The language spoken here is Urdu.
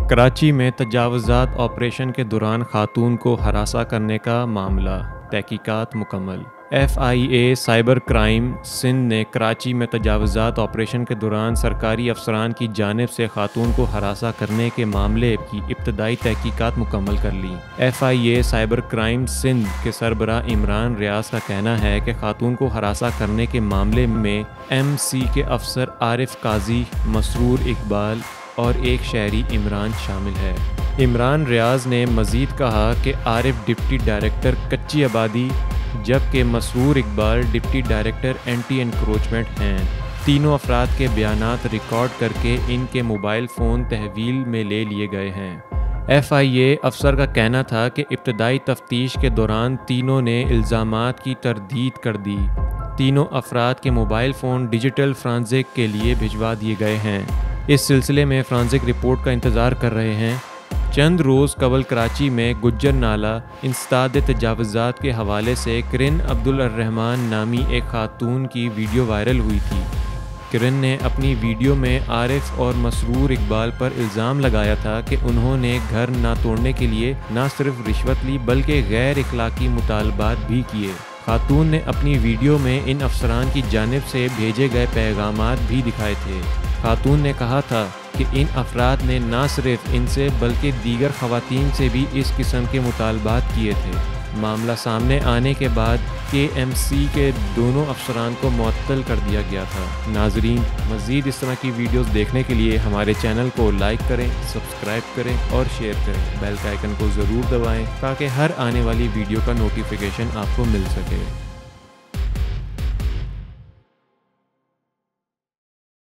کراچی میں تجاوزات آپریشن کے دوران خاتون کو ہراساں کرنے کا معاملہ، تحقیقات مکمل۔ FIA سائبر کرائم سندھ نے کراچی میں تجاوزات آپریشن کے دوران سرکاری افسران کی جانب سے خاتون کو ہراساں کرنے کے معاملے کی ابتدائی تحقیقات مکمل کر لیں۔ FIA سائبر کرائم سندھ کے سربراہ عمران ریاض کا کہنا ہے کہ خاتون کو ہراساں کرنے کے معاملے میں MC کے افسر عارف قاضی، مسرور اقبال اور ایک شہری عمران شامل ہے۔ عمران ریاض نے مزید کہا کہ عارف ڈپٹی ڈائریکٹر کچی آبادی جبکہ Masroor Iqbal deputy director anti encroachment ہیں۔ تینوں افراد کے بیانات ریکارڈ کر کے ان کے موبائل فون تحویل میں لے لیے گئے ہیں۔ FIA افسر کا کہنا تھا کہ ابتدائی تفتیش کے دوران تینوں نے الزامات کی تردید کر دی۔ تینوں افراد کے موبائل فون ڈیجیٹل فرانزک کے لیے بھجوا دیے گئے ہیں۔ اس سلسلے میں فرانزک رپورٹ کا انتظار کر رہے ہیں۔ چند روز قبل کراچی میں گجر نالہ انسداد تجاوزات کے حوالے سے کرن عبدالرحمان نامی ایک خاتون کی ویڈیو وائرل ہوئی تھی۔ کرن نے اپنی ویڈیو میں عارف اور مسرور اقبال پر الزام لگایا تھا کہ انہوں نے گھر نہ توڑنے کے لیے نہ صرف رشوت لی بلکہ غیر اخلاقی مطالبات بھی کیے۔ خاتون نے اپنی ویڈیو میں ان افسران کی جانب سے بھیجے گئے پیغامات بھی دکھائے تھے۔ خاتون نے کہا تھا کہ ان افراد نے نہ صرف ان سے بلکہ دیگر خواتین سے بھی اس قسم کے مطالبات کیے تھے۔ معاملہ سامنے آنے کے بعد KMC کے دونوں افسران کو معطل کر دیا گیا تھا۔ ناظرین، مزید اس طرح کی ویڈیوز دیکھنے کے لیے ہمارے چینل کو لائک کریں، سبسکرائب کریں اور شیئر کریں۔ بیل کا آئیکن کو ضرور دبائیں تاکہ ہر آنے والی ویڈیو کا نوٹیفیکیشن آپ کو مل سکے۔